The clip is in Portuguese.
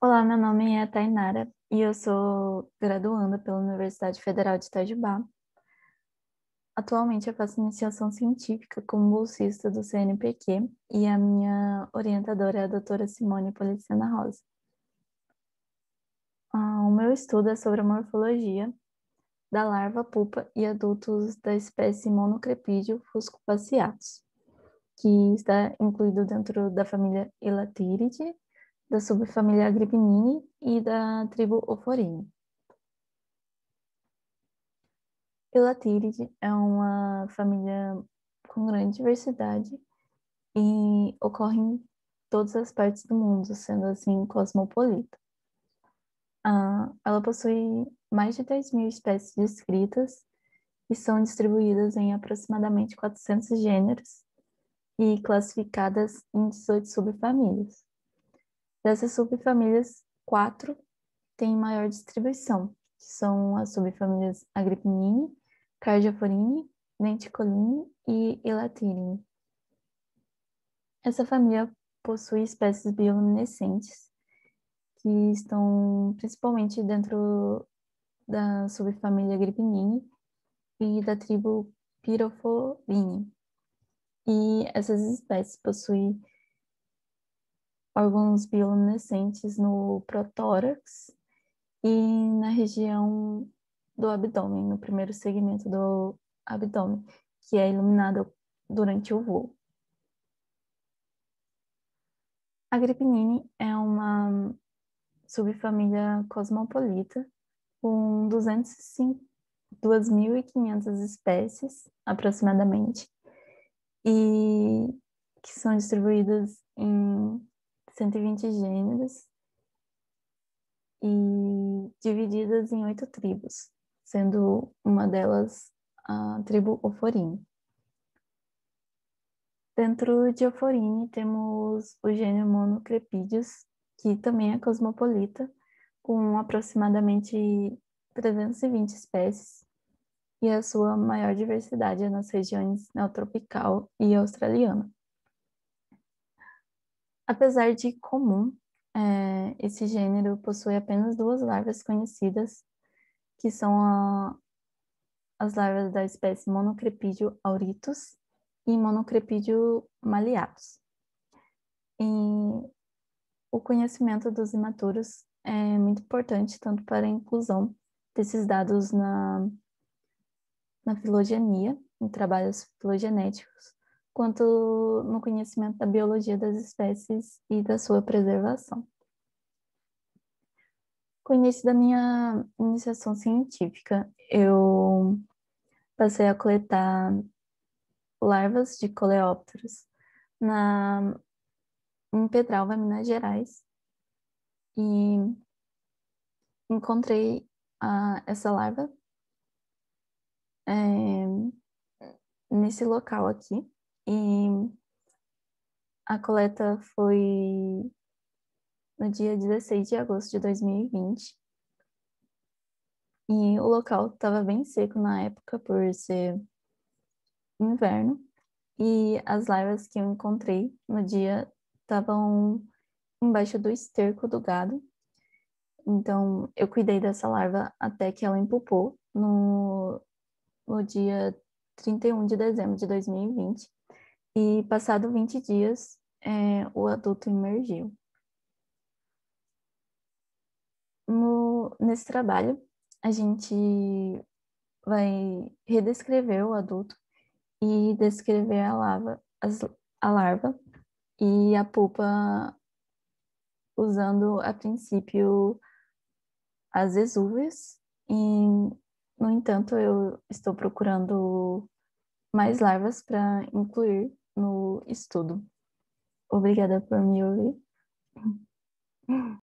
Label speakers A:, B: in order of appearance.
A: Olá, meu nome é Tainara e eu sou graduanda pela Universidade Federal de Itajubá. Atualmente eu faço iniciação científica como bolsista do CNPq e a minha orientadora é a doutora Simone Policena Rosa. O meu estudo é sobre a morfologia da larva, pupa e adultos da espécie Monocrepídeo fuscopasseatus, que está incluído dentro da família Elatheridae, da subfamília Agrippininae e da tribo Ophorinae. Elatheridae é uma família com grande diversidade e ocorre em todas as partes do mundo, sendo assim cosmopolita. Ela possui mais de 10.000 espécies descritas e são distribuídas em aproximadamente 400 gêneros e classificadas em 18 subfamílias. Dessas subfamílias, 4 têm maior distribuição, que são as subfamílias Agrippininae, Cardioforinae, Denticoline e Elatheridae. Essa família possui espécies bioluminescentes, que estão principalmente dentro da subfamília Agrippininae e da tribo Pyrophorinae. E essas espécies possuem órgãos bioluminescentes no protórax e na região do abdômen, no primeiro segmento do abdômen, que é iluminado durante o voo. A Agrippininae é uma subfamília cosmopolita com 2.500 espécies, aproximadamente, e que são distribuídas em 120 gêneros e divididas em 8 tribos, sendo uma delas a tribo Ophorine. Dentro de Ophorine temos o gênero Monocrepídeos, que também é cosmopolita, com aproximadamente 320 espécies, e a sua maior diversidade é nas regiões neotropical e australiana. Apesar de comum, esse gênero possui apenas duas larvas conhecidas, que são as larvas da espécie Monocrepídeo auritus e Monocrepídeo maliatus. E o conhecimento dos imaturos é muito importante tanto para a inclusão desses dados na filogenia, em trabalhos filogenéticos, quanto no conhecimento da biologia das espécies e da sua preservação. Com o início da minha iniciação científica, eu passei a coletar larvas de coleópteros em Petralva, Minas Gerais, e encontrei essa larva é, nesse local aqui. E a coleta foi no dia 16 de agosto de 2020. E o local estava bem seco na época, por ser inverno. E as larvas que eu encontrei no dia estavam embaixo do esterco do gado. Então, eu cuidei dessa larva até que ela empupou no dia 31 de dezembro de 2020. E passado 20 dias, o adulto emergiu. Nesse trabalho, a gente vai redescrever o adulto e descrever a larva e a pupa usando, a princípio, as exúvias. E, no entanto, eu estou procurando mais larvas para incluir no estudo. Obrigada por me ouvir.